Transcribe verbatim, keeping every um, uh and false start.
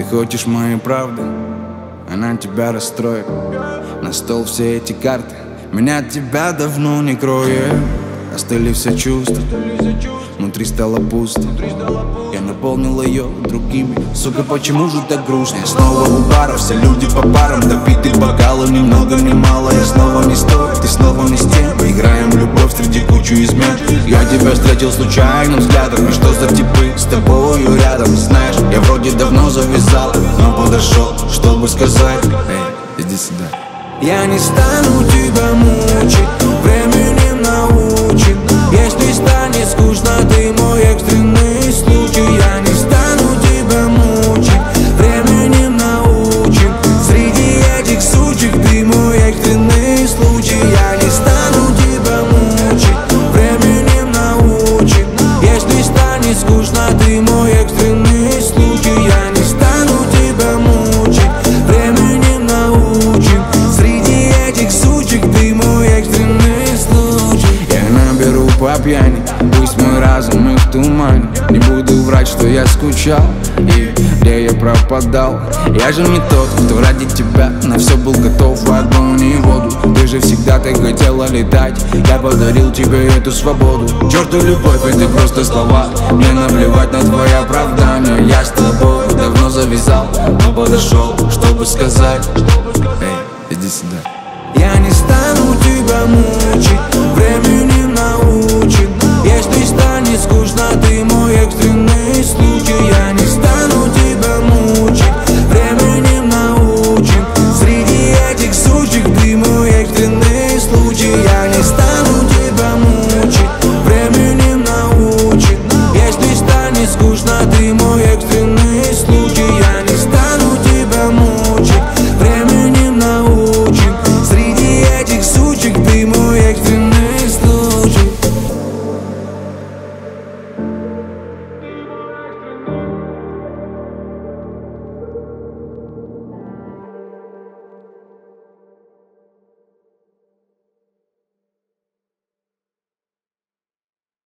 хочешь моей правды, она тебя расстроит. На стол все эти карты, меня от тебя давно не кроет. Остыли все чувства, внутри стало пусто. Я наполнил ее другими. Сука, почему же так грустно? Я снова у бара, все люди по парам. Допитых бокалов, ни много ни мало. Я снова не с той, ты снова не с тем. Играем в любовь среди кучу измен. Я тебя встретил случайным взглядом. И что за типы с тобою рядом? Знаешь, я вроде давно завязал, но подошел, чтобы сказать: эй, иди сюда. Я не стану тебя мучить, временем научит. Если станет скучно, ты мой экстренный случай. Я не стану тебя мучить, временем научит. Среди этих сучек ты мой экстренный случай. Я не стану тебя мучить, временем научит. Если станет скучно, ты мой экстренный случай. Я не стану тебя мучить, временем научит. Среди этих сучек ты мой экстренный случай. Я наберу по пьяни, пусть мой разум и в тумане. Не буду врать, что я скучал и где я пропадал. Я же не тот, кто ради тебя на все был готов в огонь и воду. Ты же всегда так хотела летать, я подарил тебе эту свободу. Черту любовь, это просто слова, мне наплевать на твои оправдания. Я с тобой давно завязал, но подошел, чтобы сказать: эй, иди сюда. Я не стану тебя мучить, временем научит. Если станет скучно, ты мой экстренный случай. Я не стану тебя мучить, временем научит. Среди этих сучек ты мой экстренный случай. Я не стану тебя мучить, временем научит. Если станет скучно, ты мой экстренный